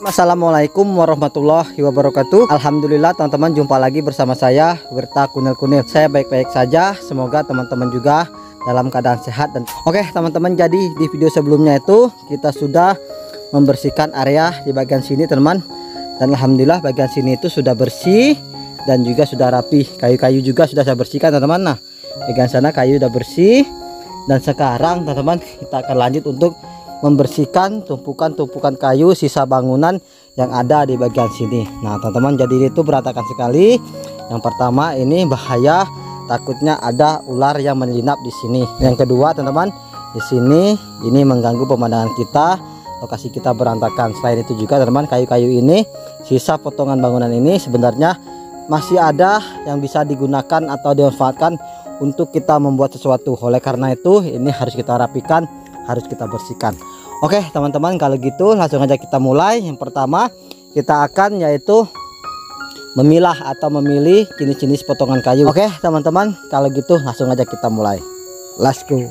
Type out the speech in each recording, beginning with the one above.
Assalamualaikum warahmatullahi wabarakatuh. Alhamdulillah teman-teman, jumpa lagi bersama saya Wirta Kunil. Saya baik-baik saja, semoga teman-teman juga dalam keadaan sehat. Dan oke teman-teman, jadi di video sebelumnya itu kita sudah membersihkan area di bagian sini teman. Dan alhamdulillah bagian sini itu sudah bersih dan juga sudah rapi. Kayu-kayu juga sudah saya bersihkan teman-teman. Nah, bagian sana kayu sudah bersih. Dan sekarang teman-teman kita akan lanjut untuk membersihkan tumpukan-tumpukan kayu sisa bangunan yang ada di bagian sini. Nah teman-teman, jadi itu berantakan sekali. Yang pertama ini bahaya, takutnya ada ular yang menginap di sini. Yang kedua teman-teman, di sini ini mengganggu pemandangan kita, lokasi kita berantakan. Selain itu juga teman-teman, kayu-kayu ini, sisa potongan bangunan ini sebenarnya masih ada yang bisa digunakan atau dimanfaatkan untuk kita membuat sesuatu. Oleh karena itu ini harus kita rapikan, harus kita bersihkan. Oke teman-teman, kalau gitu langsung aja kita mulai. Yang pertama kita akan yaitu memilah atau memilih jenis-jenis potongan kayu. Oke teman-teman, kalau gitu langsung aja kita mulai. Let's go.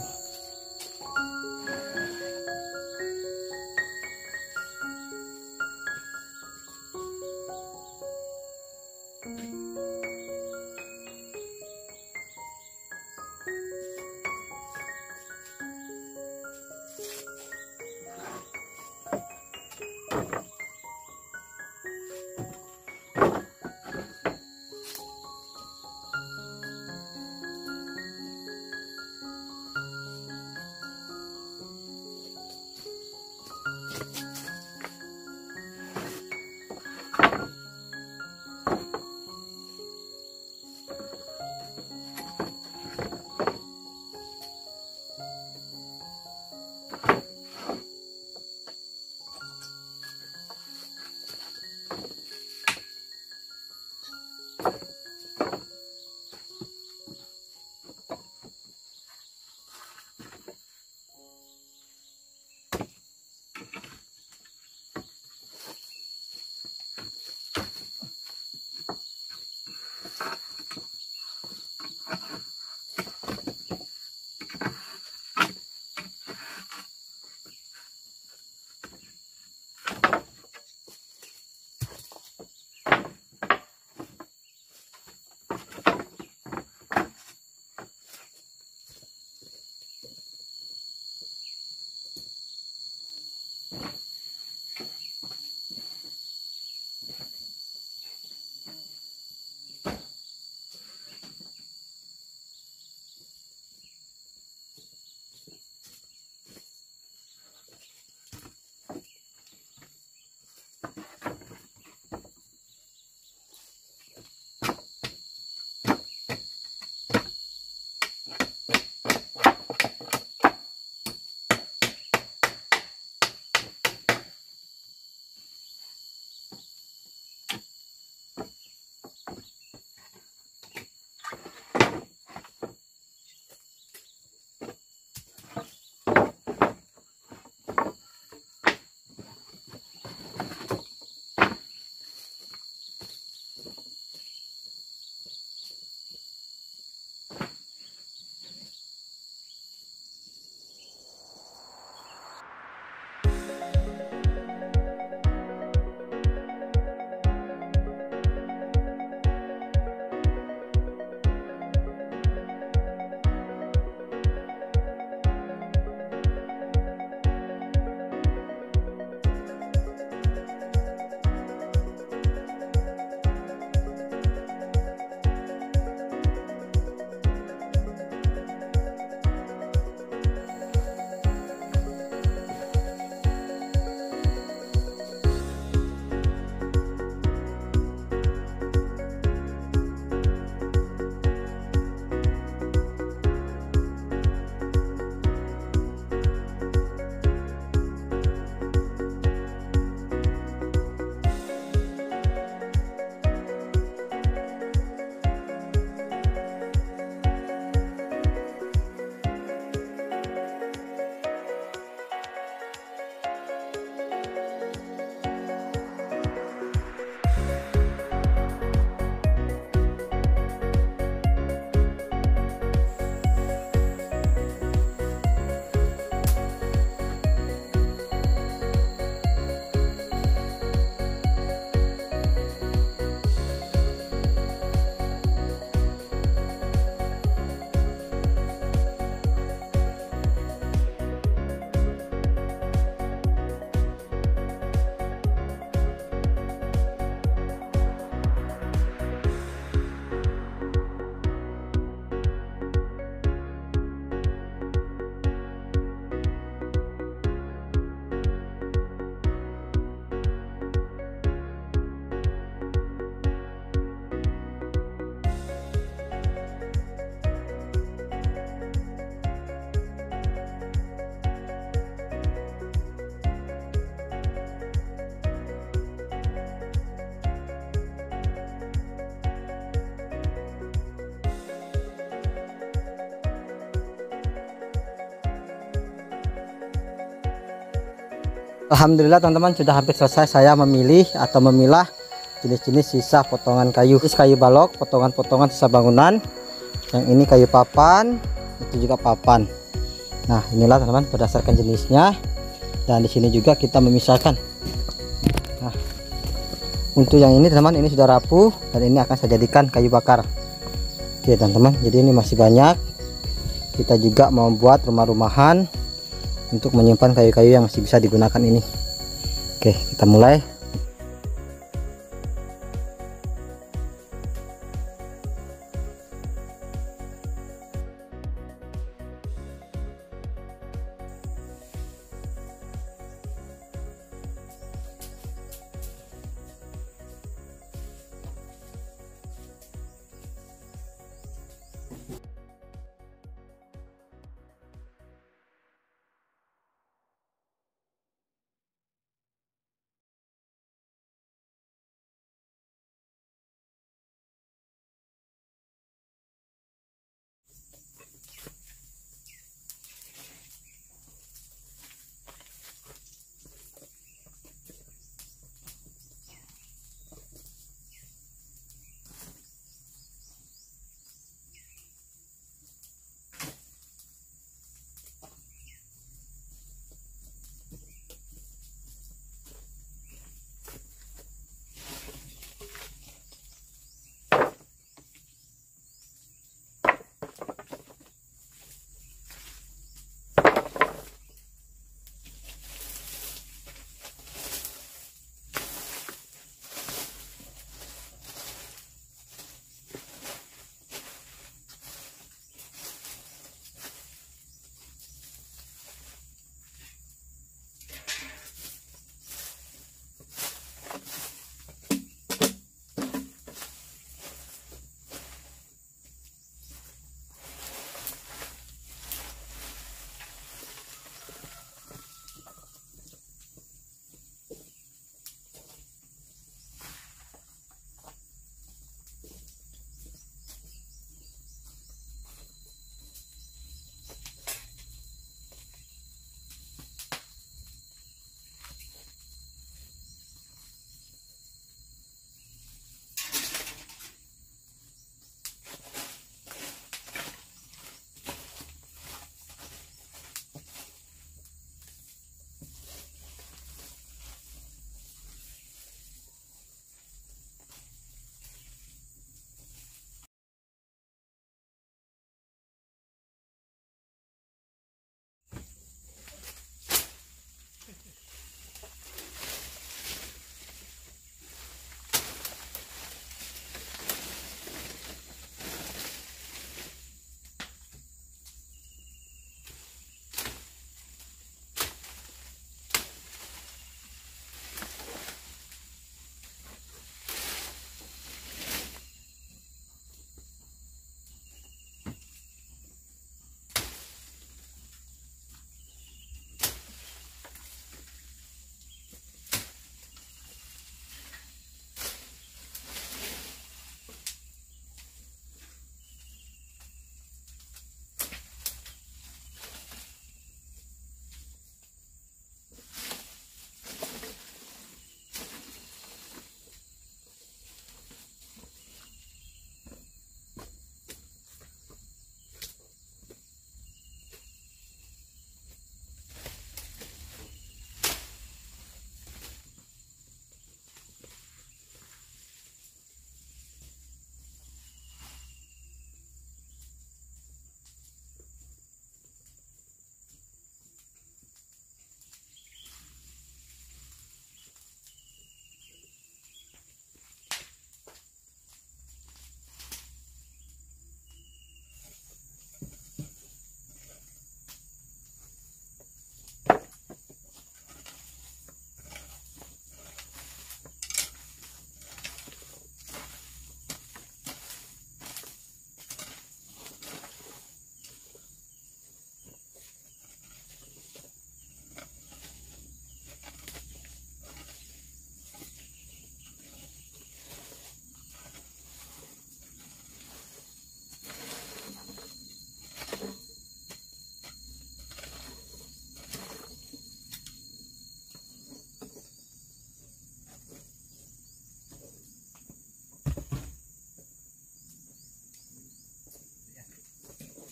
Alhamdulillah teman-teman, sudah hampir selesai saya memilih atau memilah jenis-jenis sisa potongan kayu. Ini kayu balok, potongan-potongan sisa bangunan. Yang ini kayu papan, itu juga papan. Nah, inilah teman-teman berdasarkan jenisnya. Dan di sini juga kita memisahkan. Nah, untuk yang ini teman-teman, ini sudah rapuh dan ini akan saya jadikan kayu bakar. Oke teman-teman, jadi ini masih banyak. Kita juga mau buat rumah-rumahan untuk menyimpan kayu-kayu yang masih bisa digunakan ini. Oke, kita mulai.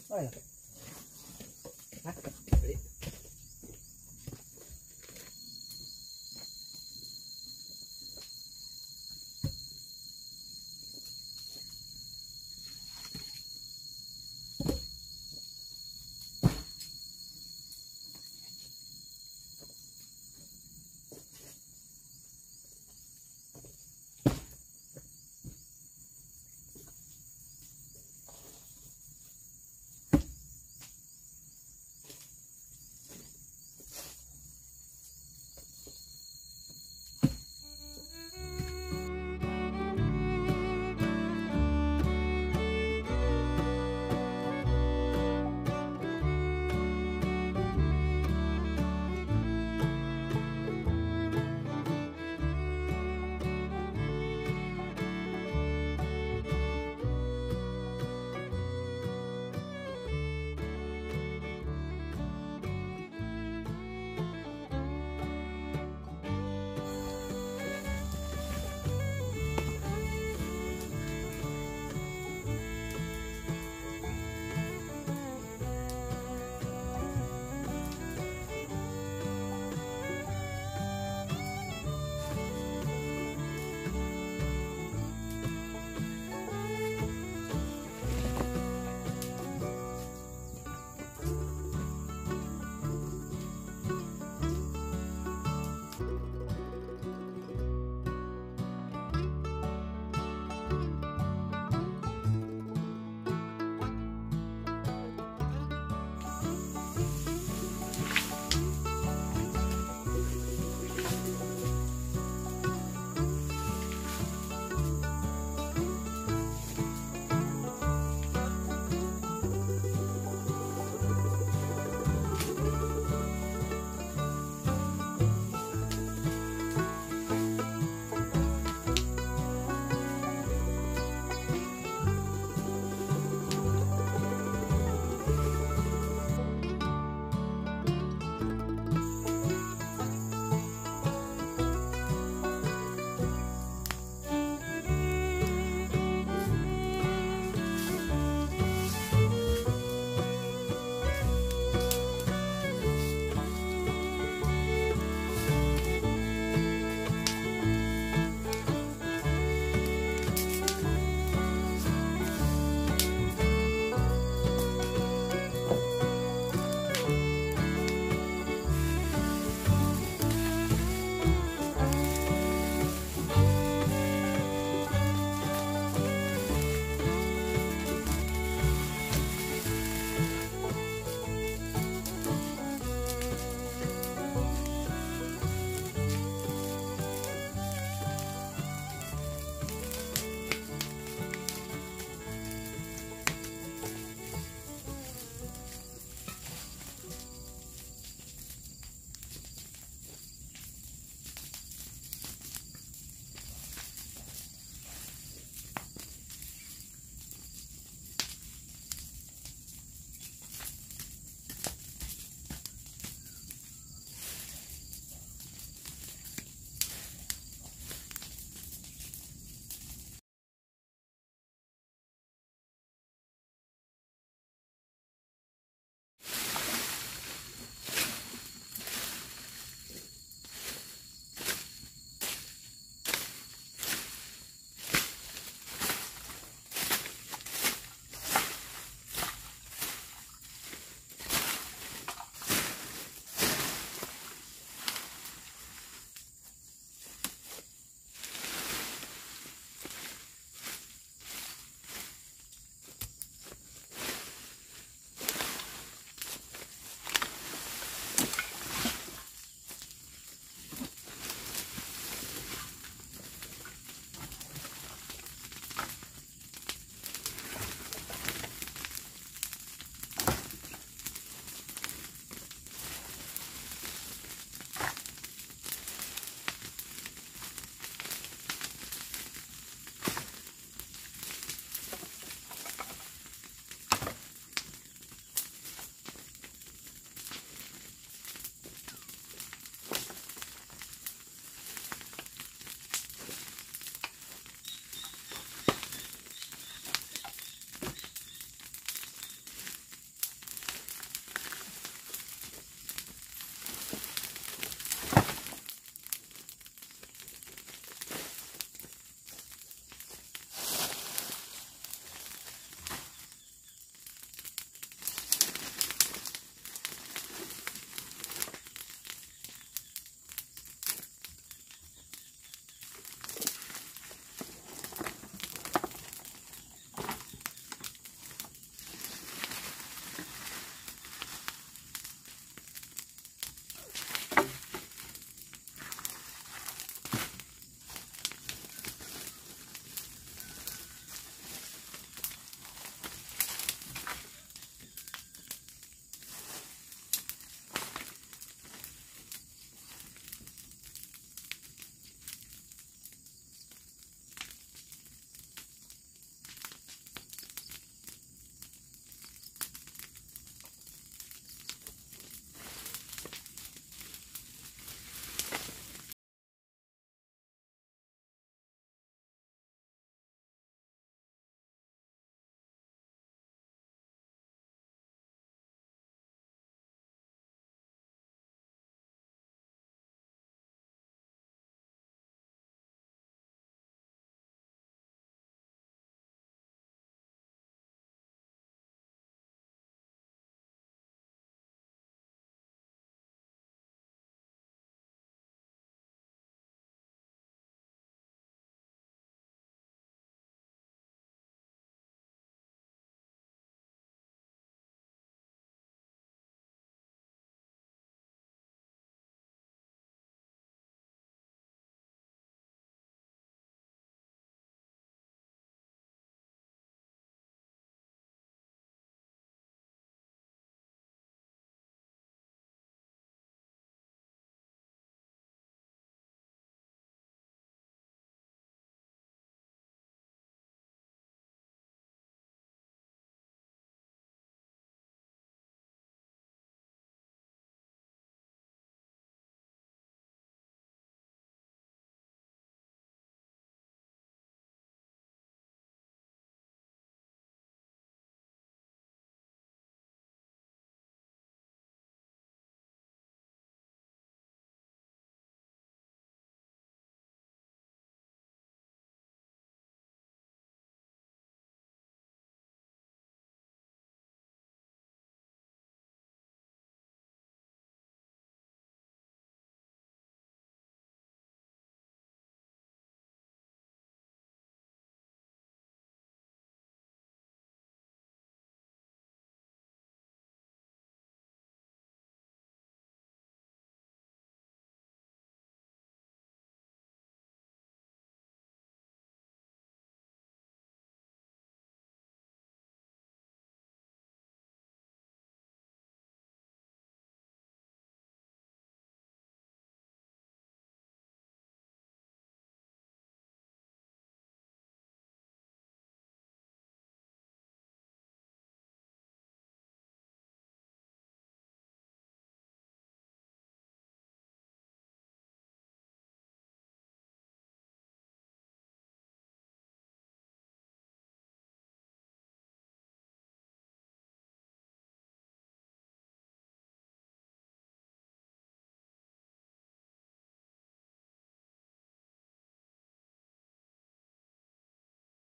Oh ya. Hah?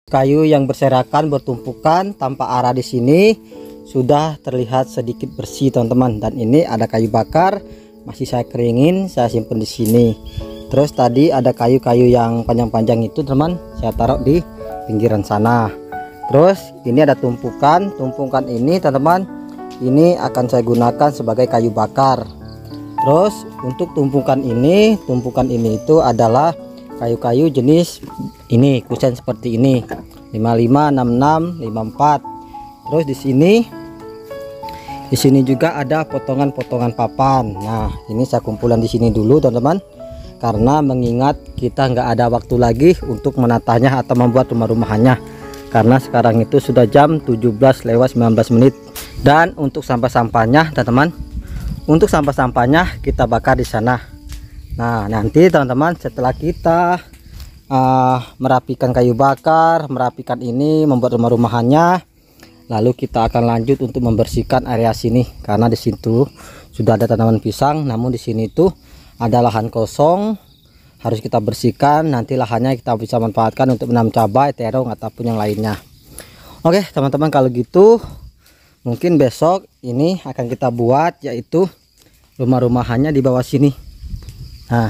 Kayu yang berserakan bertumpukan tanpa arah di sini sudah terlihat sedikit bersih teman-teman. Dan ini ada kayu bakar masih saya keringin, saya simpan di sini. Terus tadi ada kayu-kayu yang panjang-panjang itu teman, saya taruh di pinggiran sana. Terus ini ada tumpukan ini teman-teman, ini akan saya gunakan sebagai kayu bakar. Terus untuk tumpukan ini itu adalah kayu-kayu jenis ini, kusen seperti ini, 55, 66, 54. Terus di sini juga ada potongan-potongan papan. Nah, ini saya kumpulan di sini dulu teman-teman, karena mengingat kita nggak ada waktu lagi untuk menatanya atau membuat rumah-rumahannya, karena sekarang itu sudah jam 17:19. Dan untuk sampah-sampahnya teman-teman, kita bakar di sana. Nah, nanti teman-teman setelah kita merapikan kayu bakar, merapikan ini, membuat rumah-rumahannya, lalu kita akan lanjut untuk membersihkan area sini, karena di situ sudah ada tanaman pisang, namun di sini tuh ada lahan kosong, harus kita bersihkan. Nanti lahannya kita bisa manfaatkan untuk menanam cabai, terong ataupun yang lainnya. Oke teman-teman, kalau gitu mungkin besok ini akan kita buat, yaitu rumah-rumahannya di bawah sini. Nah,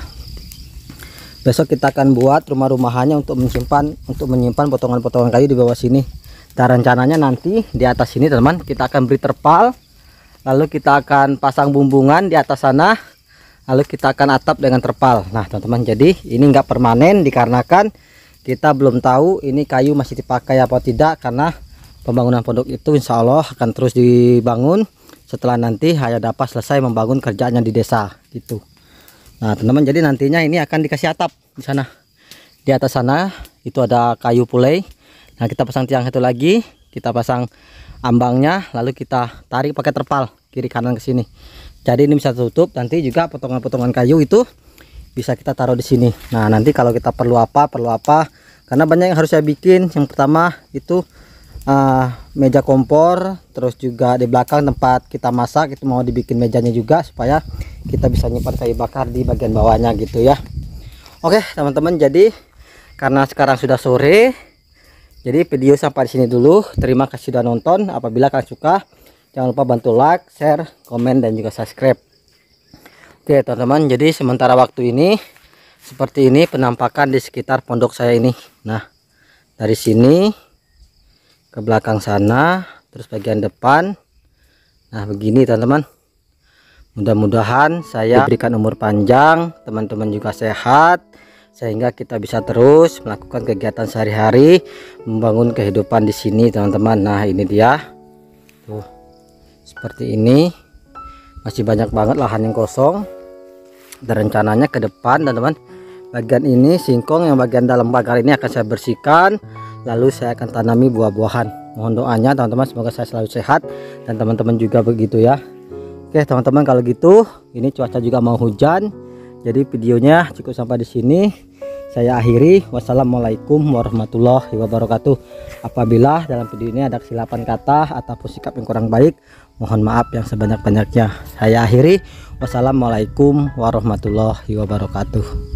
besok kita akan buat rumah-rumahannya untuk menyimpan potongan-potongan kayu di bawah sini. Dan rencananya nanti di atas sini teman, kita akan beri terpal, lalu kita akan pasang bumbungan di atas sana, lalu kita akan atap dengan terpal. Nah teman-teman, jadi ini enggak permanen dikarenakan kita belum tahu ini kayu masih dipakai apa tidak, karena pembangunan pondok itu insya Allah akan terus dibangun setelah nanti Hayat Dapa selesai membangun kerjaannya di desa gitu. Nah teman-teman, jadi nantinya ini akan dikasih atap di sana. Di atas sana itu ada kayu pulei. Nah kita pasang tiang satu lagi, kita pasang ambangnya, lalu kita tarik pakai terpal kiri kanan ke sini. Jadi ini bisa tutup, nanti juga potongan-potongan kayu itu bisa kita taruh di sini. Nah nanti kalau kita perlu apa, karena banyak yang harus saya bikin. Yang pertama itu meja kompor, terus juga di belakang tempat kita masak itu mau dibikin mejanya juga, supaya kita bisa nyimpan kayu bakar di bagian bawahnya gitu ya. Oke teman-teman, jadi karena sekarang sudah sore, jadi video sampai di sini dulu. Terima kasih sudah nonton. Apabila kalian suka, jangan lupa bantu like, share, komen, dan juga subscribe. Oke teman-teman, jadi sementara waktu ini seperti ini penampakan di sekitar pondok saya ini. Nah dari sini ke belakang sana, terus bagian depan. Nah begini teman-teman, mudah-mudahan saya diberikan umur panjang, teman-teman juga sehat, sehingga kita bisa terus melakukan kegiatan sehari-hari, membangun kehidupan di sini teman-teman. Nah ini dia tuh, seperti ini, masih banyak banget lahan yang kosong. Dan rencananya ke depan teman-teman, bagian ini singkong yang bagian dalam pagar ini akan saya bersihkan, lalu saya akan tanami buah-buahan. Mohon doanya teman-teman, semoga saya selalu sehat dan teman-teman juga begitu ya. Oke teman-teman, kalau gitu ini cuaca juga mau hujan, jadi videonya cukup sampai di sini. Saya akhiri. Wassalamualaikum warahmatullahi wabarakatuh. Apabila dalam video ini ada kesilapan kata ataupun sikap yang kurang baik, mohon maaf yang sebanyak-banyaknya. Saya akhiri. Wassalamualaikum warahmatullahi wabarakatuh.